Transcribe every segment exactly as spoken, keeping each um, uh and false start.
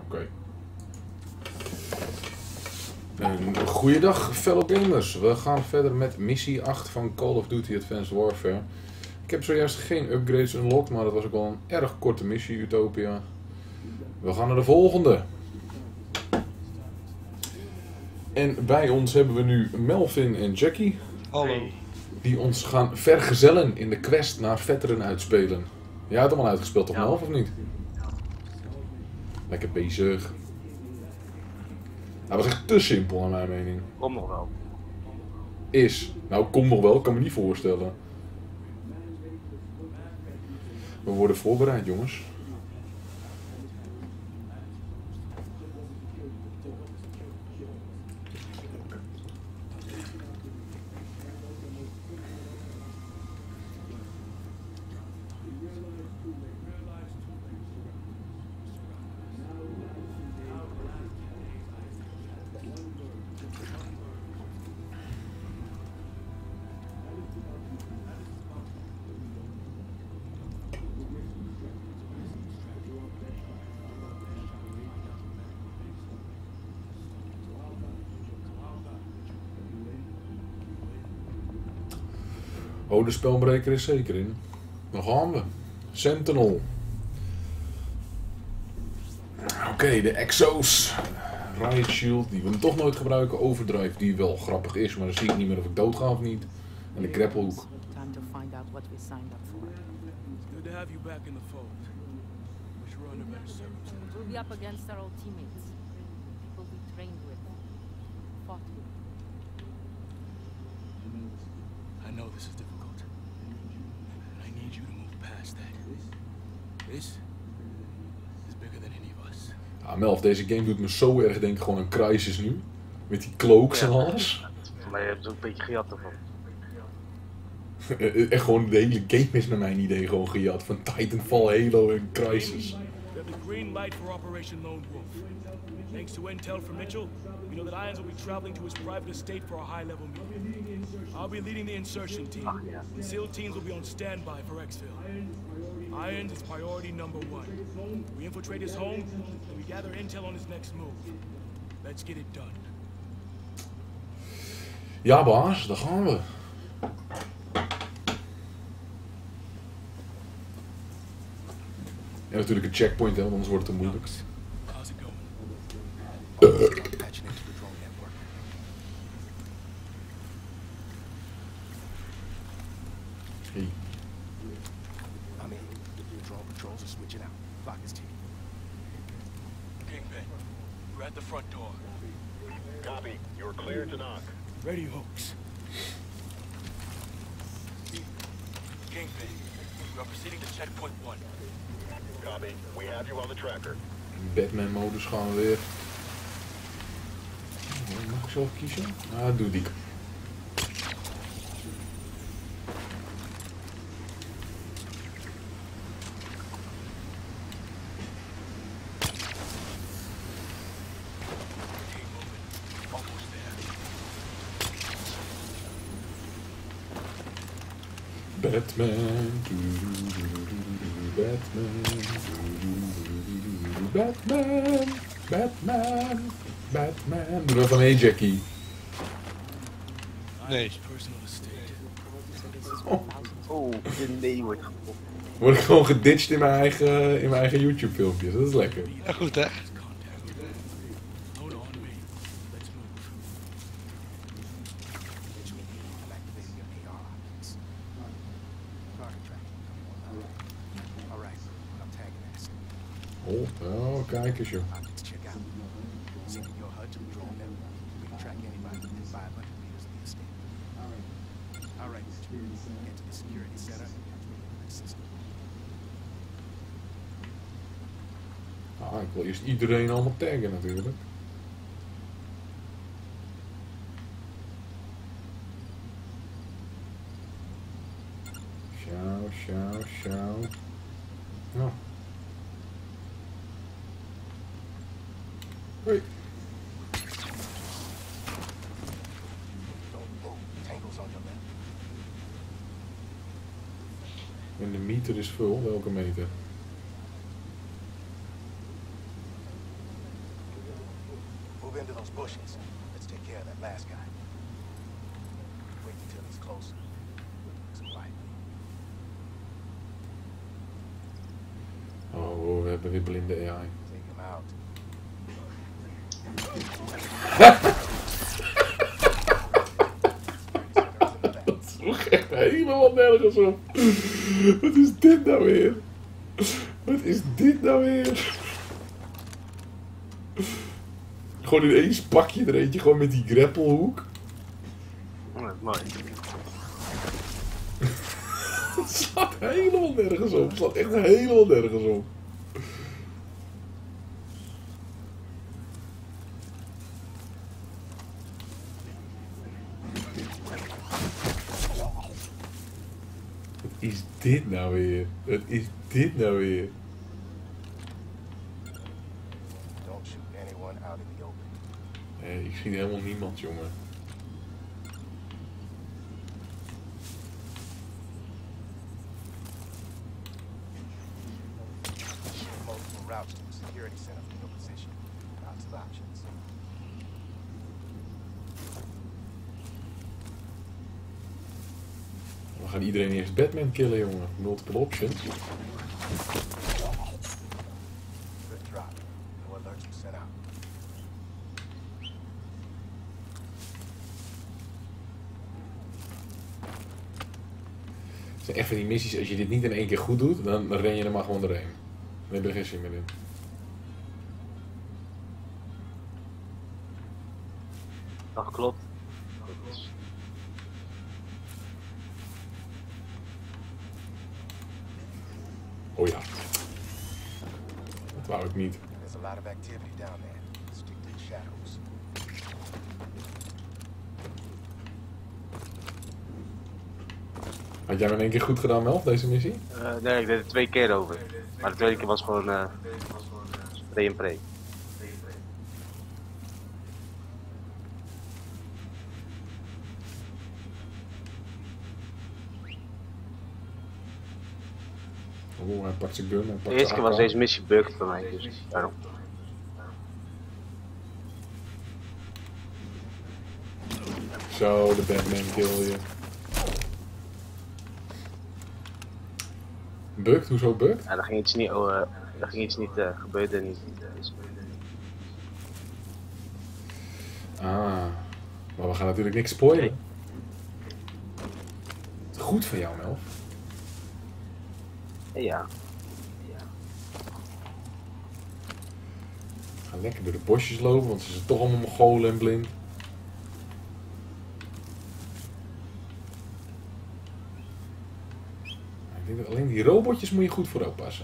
Oké. Okay. Goeiedag, fellow gamers. We gaan verder met missie acht van Call of Duty Advanced Warfare. Ik heb zojuist geen upgrades unlocked, maar dat was ook wel een erg korte missie, Utopia. We gaan naar de volgende. En bij ons hebben we nu Melvin en Jackie. Hallo. Die ons gaan vergezellen in de quest naar vetteren uitspelen. Jij hebt hem al uitgespeeld toch, ja. Melv, of niet? Lekker bezig. Dat was echt te simpel naar mijn mening. Kom nog wel. Is. Nou, kom nog wel, ik kan me niet voorstellen. We worden voorbereid, jongens. Oh, de spelbreker is zeker in. Dan gaan we. Sentinel. Oké, okay, de Exos. Riot Shield, die we toch nooit gebruiken. Overdrive, die wel grappig is, maar dan zie ik niet meer of ik dood ga of niet. En de Grapplehook. Time to find out what we signed up for. Good to have you back in the fold. Wish we were under better circumstances. We'll be up against our old teammates. People we trained with, fought with. I know this is difficult, and I need you to move past that. This is bigger than any of us. Ja, Melv, deze game doet me zo erg denken gewoon een Crysis nu. Met die cloaks ja. en alles. Maar je hebt er ook een beetje gejat ervan. Echt gewoon de hele game is naar mijn idee gewoon gejat. Van Titanfall, Halo en Crysis. We have the green light for Operation Lone Wolf. Thanks to intel from Mitchell, we know that Irons will be traveling to his private estate for a high-level meeting. I'll be leading the insertion team, and SEAL teams will be on standby for exfil. Irons is priority number one. We infiltrate his home, and we gather intel on his next move. Let's get it done. Ja, baas, daar gaan we. En natuurlijk een checkpoint, hè, want anders wordt het te moeilijk. Uh. Hey. I'm in. Drone patrols are switching out. Clock is ticking. Kingpin, we're at the front door. Copy. You're clear to knock. Ready, Hooks. Kingpin, we are proceeding to checkpoint one. Copy. We have you on the tracker. Batman modus gaan we weer. Mag ik zelf kiezen? Ah, doe die. Batman, Batman, Batman, Batman, Batman. Doe dat van hey Jackie. Nee. Oh. Oh, de nee wordt gepopt. Word ik gewoon geditcht in mijn eigen, in mijn eigen YouTube filmpjes. Dat is lekker. Ja, goed hè? Oh, oh, kijk eens joh. Ah, ik wil eerst iedereen allemaal taggen natuurlijk. Sjouw, sjouw, sjouw. Nou. Hoi. En de meter is vol. Welke meter? Move into those bushes. Let's take care of that last guy. Wait until he's closer. Quietly. Oh, we hebben weer blinde A I. Take him out. Dat sloeg echt helemaal nergens op. Wat is dit nou weer? Wat is dit nou weer? Gewoon ineens pak je er eentje gewoon met die greppelhoek. Oh, dat is mooi. Het slaat helemaal nergens op. Het slaat echt helemaal nergens op. Wat is dit nou weer? Wat is dit nou weer? Don't shoot anyone out in the open. Nee, ik zie helemaal niemand, jongen. Shoot multiple routes to the security center from your position. Lots of options. We gaan iedereen eerst Batman killen, jongen. Multiple options. Good drop. No alerts were sent out. Het zijn echt van die missies, als je dit niet in één keer goed doet, dan, dan ren je er maar gewoon doorheen. Dan heb je er geen zin meer in. Dat klopt. Oh ja. Dat wou ik niet. There's a lot of activity down there. Stick to the shadows. Had jij hem in één keer goed gedaan, Melf, deze missie? Uh, nee, ik deed het twee keer over. Maar de tweede keer was gewoon uh, spray en pray. Oh, hij pakt zijn gun. Hij pakt De eerste keer was zijn deze missie bugged voor mij, dus daarom. Zo, de Batman kill je. Bukt? Hoezo bukt? Ja, daar ging iets niet, oh, uh, daar ging iets niet, uh, gebeurde niet. Dus, Ah, maar we gaan natuurlijk niks spoilen. Nee. Goed van jou, Melf. ja. We gaan lekker door de bosjes lopen, want ze zijn toch allemaal Mongolen en blind. Ik denk dat alleen die robotjes moet je goed voor oppassen.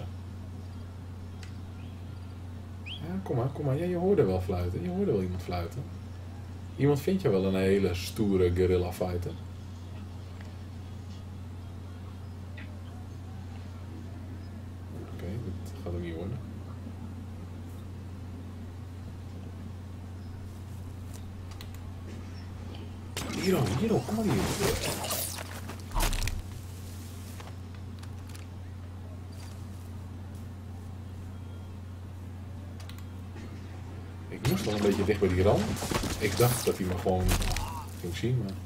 Ja, kom maar, kom maar. Ja, je hoorde wel fluiten. Je hoorde wel iemand fluiten. Iemand vindt je wel een hele stoere guerrilla fighter. Oké, okay, dat gaat hem niet worden. Hiro, Hiro, kom maar hier. Ik moest wel een beetje dicht bij die rand. Ik dacht dat hij me gewoon ging zien, maar...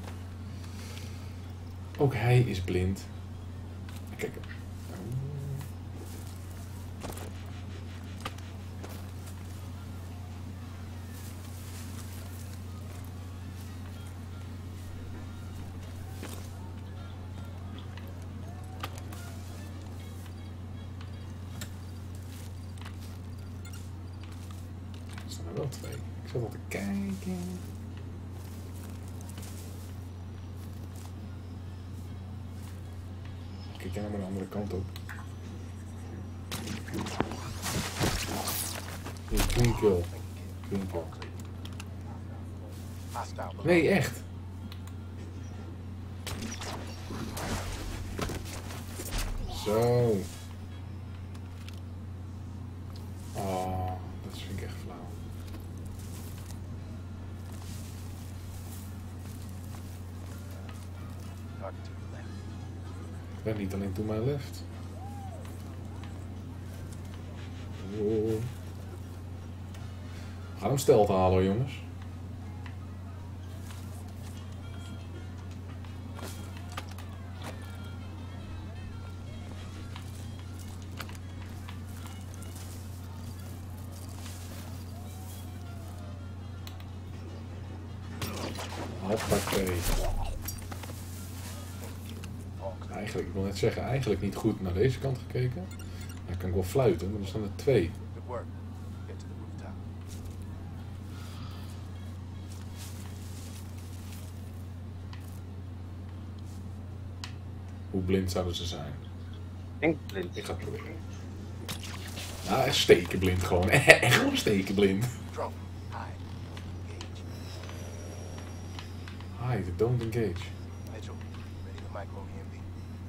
Ook hij is blind. Kijk. Er staan er wel twee. Ik zat al te kijken. Kijk jij nou maar de andere kant op. Hier, clean kill. Clean kill. Hostile below. Nee, echt. Zo. Oh, dat vind ik echt flauw. Target to the left. Ik ben niet alleen to my left. Oh. Ga hem stealth halen, jongens. Hoppakee. Eigenlijk, ik wil net zeggen, eigenlijk niet goed naar deze kant gekeken. Dan kan ik wel fluiten, maar er staan er twee. Good work. Get to the rooftop. Hoe blind zouden ze zijn? Denk blind. Ik ga het proberen. Nou, echt stekenblind gewoon. Echt gewoon stekenblind. Drone. Hide. Engage. Hide, don't engage. Mitchell, ready to micro E M P.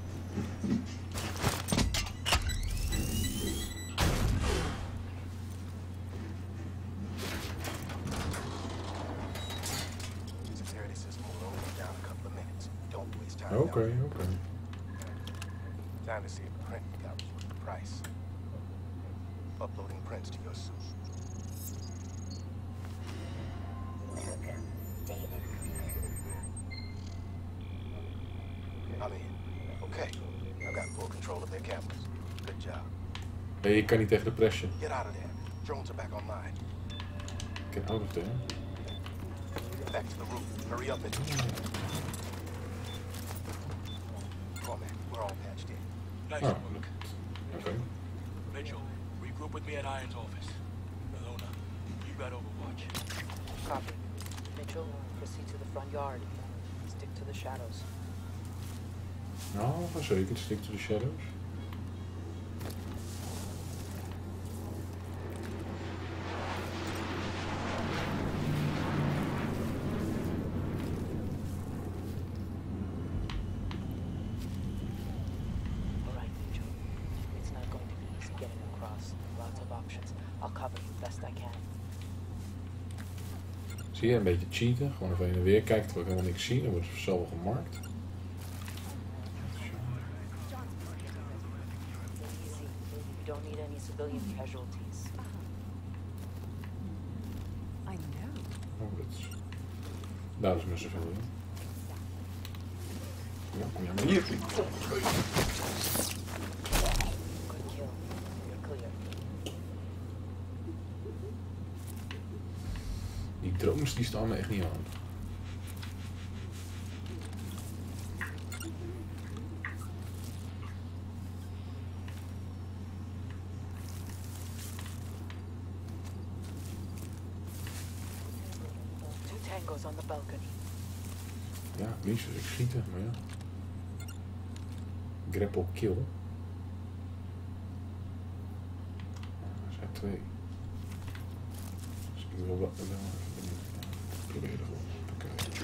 Security system will only be down a couple of minutes. Don't waste time. Oké, down oké. there. Time to see if the print we got was worth the price. Uploading prints to your suit. I'm in. Okay. I've got full control of their cameras. Good job. Nee, ik kan niet tegen de pression. Get out of there. Drones are back online. Get out of there. Back to the roof. Hurry up, Mitchell. Cormac, we're all patched in. Nice Oh, work. oké. Mitchell, regroup with me at Iron's office. Ilona, you got Overwatch. Copy. Mitchell, proceed to the front yard. Stick to the shadows. Nou, ga zeker stick to the shadows. All right, Mitchell. It's not going to be easy getting across. Lots of options. I'll cover you best I can. Zie je, een beetje cheaten. Gewoon even heen en weer kijken terwijl ik helemaal niks zie. Dan wordt het zelf gemarkt. Easy. You don't need any civilian casualties. I know. Oh, dat is... Daar is mijn zoveel in. Ja, kom jij maar hier. Good kill. You're clear. Die drones die staan me echt niet aan. Two tangos on the balcony. Ja, het liefst dus ik schieten, maar ja. Grapple kill. Ah, er zijn twee. Dus ik wil wel... wel proberen gewoon. Oké.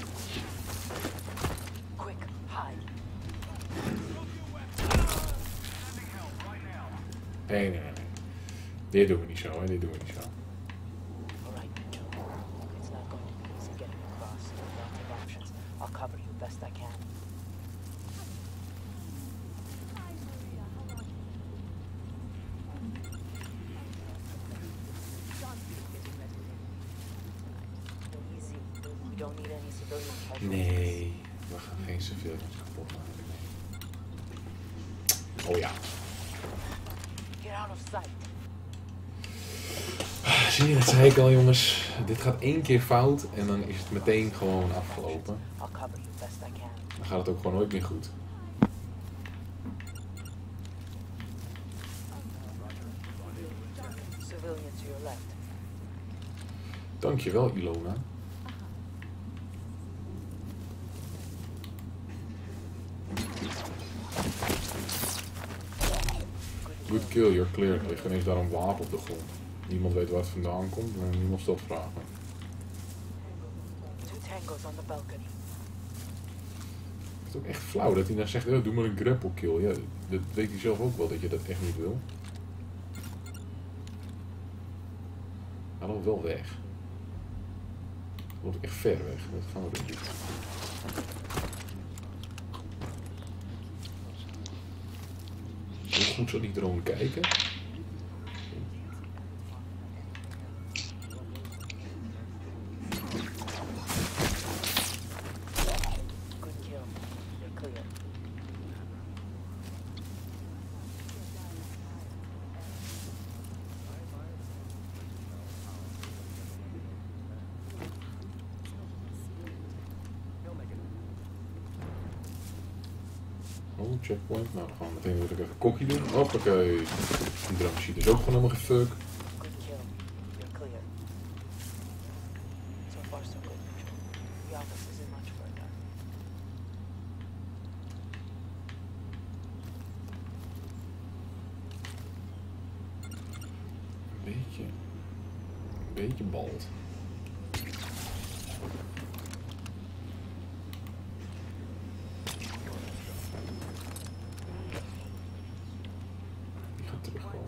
Quick, hide. Nee, nee, nee. Dit doen we niet zo, hè. Dit doen we niet zo. All right, Mitchell. It's not going to be easy getting across. Lots of options. I'll cover you best I can. Easy. You don't need any civilian casualties. Nee, we gaan geen civilians kapot maken. Nee. Oh ja. Get out of sight. Zie je, dat zei ik al, jongens. Dit gaat één keer fout en dan is het meteen gewoon afgelopen. I'll cover you best I can. Dan gaat het ook gewoon nooit meer goed. Civilians to your left. Dankjewel, Ilona. Good kill, you're clear. Er ligt ineens daar een wapen op de grond. Niemand weet waar het vandaan komt en niemand stelt vragen. Two tangos on the balcony. Het is ook echt flauw dat hij dan zegt, oh, doe maar een grapple kill. Ja, dat weet hij zelf ook wel dat je dat echt niet wil. Hij loopt wel weg. Hij loopt echt ver weg. Dat gaan we doen. Hoe goed zal die drone kijken? Oh, checkpoint. Nou, dan gaan we meteen natuurlijk even kokkie doen. Hoppakee. Die dramsheet is ook gewoon helemaal geen fuck. Good kill. You're clear. So far, so good, Mitchell. The office isn't much further. Een beetje... Een beetje bald. Die gaat terugkomen.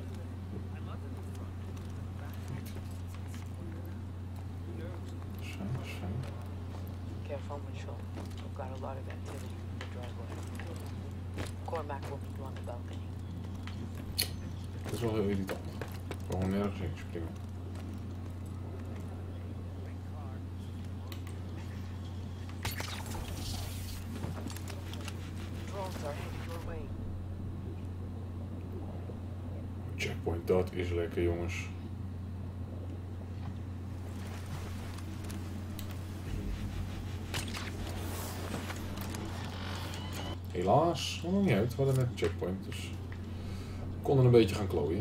Schijn, schijn. Careful, Mitchell. We've got a lot of activity in the driveway. Cormac will meet you on the balcony. Dat is wel heel irritant. Gewoon nergens in springen. Drones are headed your way. Checkpoint, dat is lekker, jongens. Helaas, dat maakt niet uit. We hadden net een checkpoint, dus we konden een beetje gaan klooien.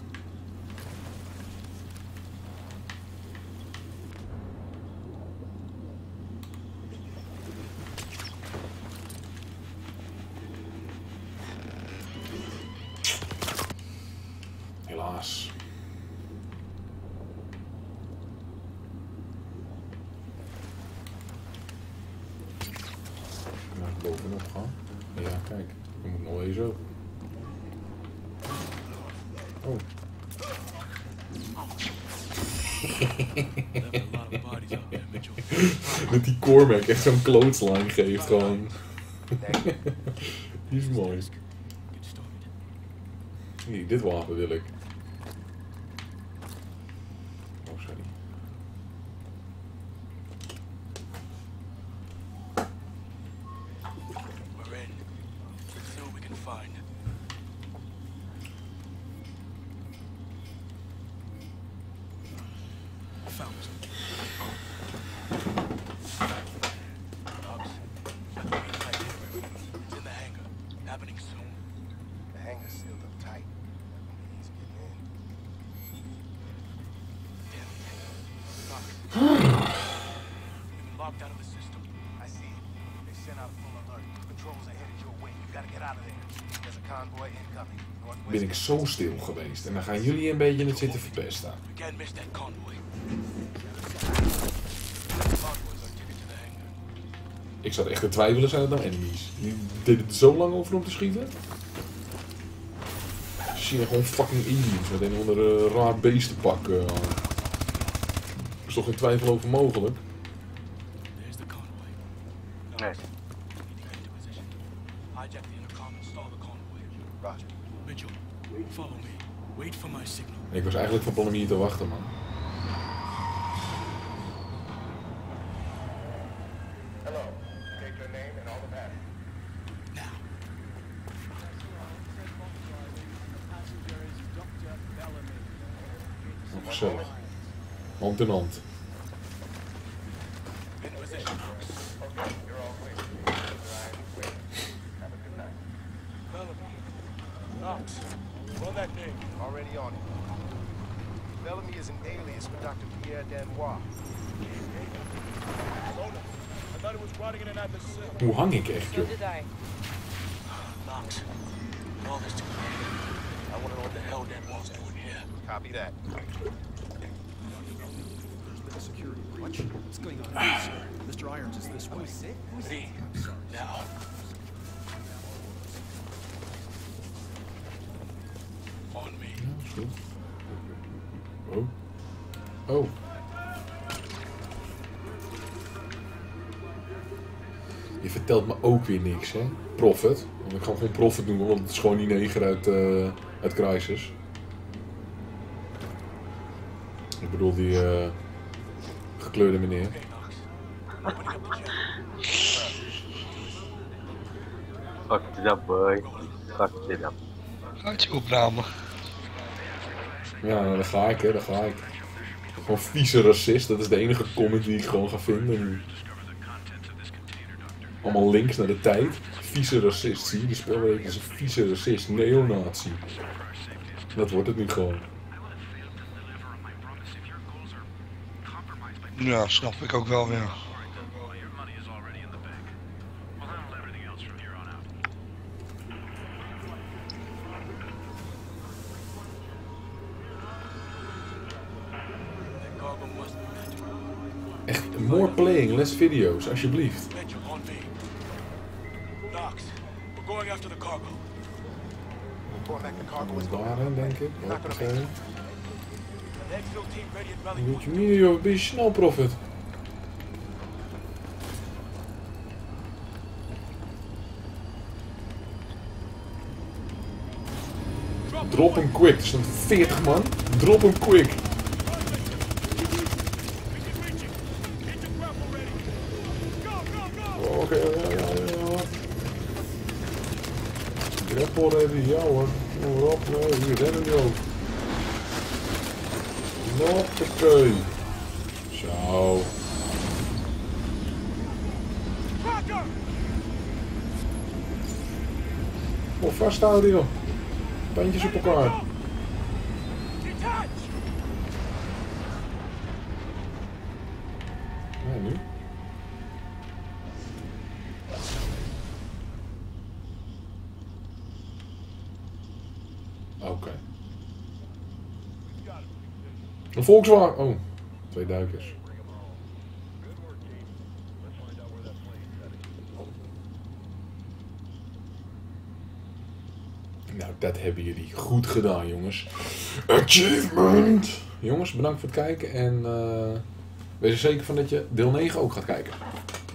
Helaas. Naar bovenop gaan. Ja, kijk. Je moet nog eens zo. Oh. Dat die Cormac echt zo'n clothesline geeft gewoon. Die is mooi. Nee, dit wapen wil ik. Oh, sorry. We're in. Let's see what we can find. Found it. Knox. It's in the hangar. Happening soon. The hangar's sealed up tight. He's getting in. Damn. Knox. We've been locked out of the system. I see it. They sent out a full alert. Patrols are headed your way. You gotta get out of there. There's a convoy incoming. Northwest. Ben ik zo stil geweest en dan gaan jullie een beetje het zitten verpesten. We can't miss that convoy. Convoys are ticket to the hangar. Ik zat echt te twijfelen, zijn het nou enemies? Die deden er zo lang over om te schieten? Ze zien er gewoon fucking aliens met een of andere raar beestenpak uh, aan. Er is toch geen twijfel over mogelijk? There's the convoy. Nee. We need to get into position. Hijack the intercom and stall the convoy. Roger. Mitchell, follow me. Wait for my signal. Ik was eigenlijk van plan om hier te wachten, man. Hello. State your name and all the passengers. Now. Oh, gezellig. Hand in hand. In position. Okay, you're all clear. Ryan, wait. Have a good night. Bellamy. Knox. Run that name. Already on it. Bellamy is an alias for Doctor Pierre Danois. Hold up. I thought it was rotting in an atlas cell. Hoe hang ik echt, So joh? did I. Knox. All this to command. I want to know what the hell Dan Wall's doing here. Copy that. Security breach. What's going on here, sir? Mister Irons is this way. Lee. Now. On me. Ja, is goed. Oh. Oh. Je vertelt me ook weer niks, hè? Prophet. Want ik ga gewoon Prophet noemen, want het is gewoon die neger uit, uh, uit Crysis. Ik bedoel die uh, gekleurde meneer. Okay, Knox. Opening up the jet. Fuck it up, boy. Fuck it up. Gaat je opnamen. Ja, nou, daar ga ik, hè, daar ga ik. Gewoon vieze racist, dat is de enige comment die ik gewoon ga vinden. Allemaal links naar de tijd. Vieze racist, zie je? Die spelregel is een vieze racist, neonazi. Dat wordt het nu gewoon. Ja, snap ik ook wel weer. Echt, more playing, less video's, alsjeblieft. Mitchell, on me. Knox, we're going after the cargo. Report back the cargo is going. Daarin, denk ik. Wat is er? The exfil team ready at Valley Moet je niet, joh, ben je snel, Prophet. Drop hem quick, er staan veertig man. Drop hem quick. Oké, ja, ja, ja. Grapple ready, ja hoor. Kom maar op, nee, hier rennen die ook. Hoppakee. Zo. Oh, vasthouden joh. Pijntjes op elkaar. Nee, nu. Oké. Okay. Een Volkswagen. Oh, twee duikers. Nou, dat hebben jullie goed gedaan, jongens. Achievement! Jongens, bedankt voor het kijken en uh, wees er zeker van dat je deel negen ook gaat kijken.